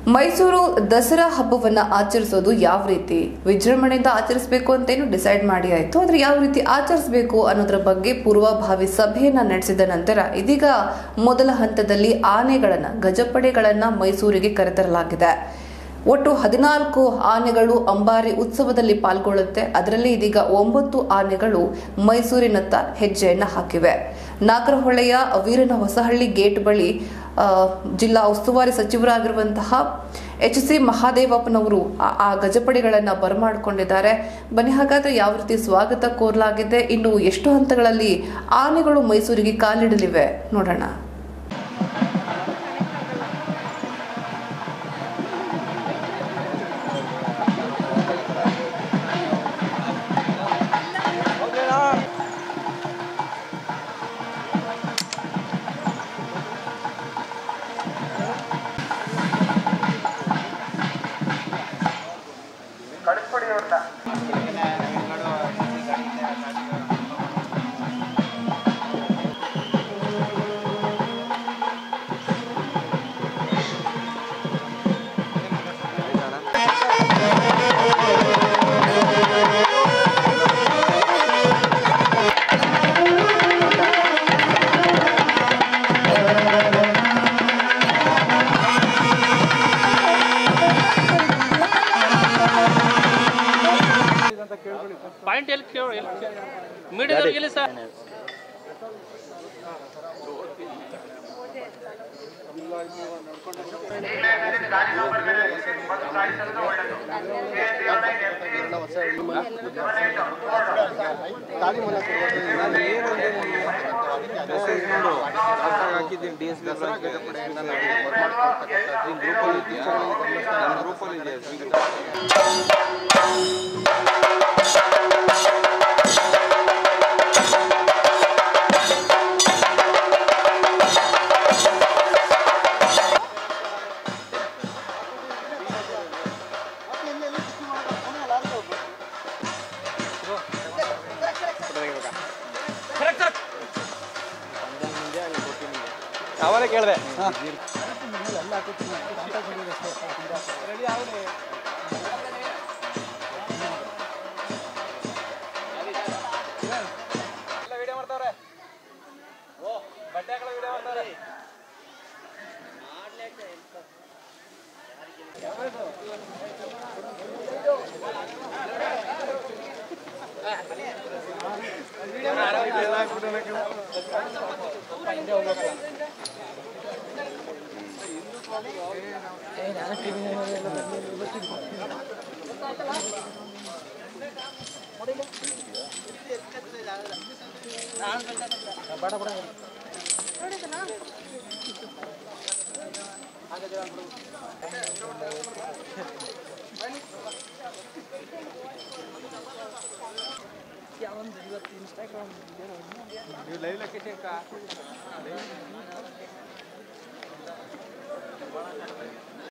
ಮೈಸೂರು ದಸರಾ ಹಬ್ಬವನ್ನ ಆಚರಿಸೋದು ಯಾವ ರೀತಿ ವಿಜೃಂಭಣೆಯಿಂದ ಆಚರಿಸಬೇಕು ಅಂತೇನು ಡಿಸೈಡ್ ಮಾಡಿ ಆಯ್ತು. ಆದ್ರೆ ಯಾವ ರೀತಿ ಆಚರಿಸಬೇಕು ಅನ್ನೋದ್ರ ಬಗ್ಗೆ ಪೂರ್ವಭಾವಿ ಸಭೆಯನ್ನ ನಡೆಸಿದ ನಂತರ ಇದೀಗ ಮೊದಲ ಹಂತದಲ್ಲಿ ಆನೆಗಳನ್ನ ಗಜಪಡೆಗಳನ್ನ ಮೈಸೂರಿಗೆ ಕರೆತರಲಾಗಿದೆ. ಒಟ್ಟು 14 ಆನೆಗಳು ಅಂಬಾರಿ ಉತ್ಸವದಲ್ಲಿ ಪಾಲ್ಗೊಳ್ಳುತ್ತೆ. ಅದರಲ್ಲಿ ಇದೀಗ 9 ಆನೆಗಳು ಮೈಸೂರಿನತ್ತ ಹೆಜ್ಜೆಯನ್ನ ಹಾಕಿವೆ. ನಾಗರಹೊಳೆಯ ವೀರನ ಹೊಸಹಳ್ಳಿ ಗೇಟ್ ಬಳಿ ಜಿಲ್ಲಾ ಉಸ್ತುವಾರಿ ಸಚಿವರಾಗಿರುವಂತಹ HC ಮಹಾದೇವಪ್ಪನವರು ಆ ಗಜಪಡೆಗಳನ್ನ ಬರಮಾಡಿಕೊಂಡಿದ್ದಾರೆ. ಬನ್ನಿ ಹಾಗಾದ್ರೆ ಯಾವ ರೀತಿ ಸ್ವಾಗತ ಕೋರಲಾಗಿದೆ, ಇನ್ನು ಎಷ್ಟು ಹಂತಗಳಲ್ಲಿ ಆನೆಗಳು ಮೈಸೂರಿಗೆ ಕಾಲಿಡಲಿವೆ ನೋಡೋಣ. ಪಾಯಿಂಟ್ ಎಲ್ಲಿ ಮೀಡಿಯಾದವ್ರಿಗೆ ಇಲ್ಲಿ ಸರ್ ಹಾಕಿದ್ದೀನಿ ಡಿ ಎಸ್ ಗ್ರೂಪಲ್ಲಿ ಇದೆ. ಅವರೇ ಕೇಳಿದೆ ವಿಡಿಯೋ ಮಾಡ್ತಾವ್ರೆ. ಬಟ್ಟೆ ಹಾಕಲ ವಿಡಿಯೋ ಮಾಡ್ತಾವ್ರೆ. ನೀವು ಲೈವ್ ಲೊಕೇಶನ್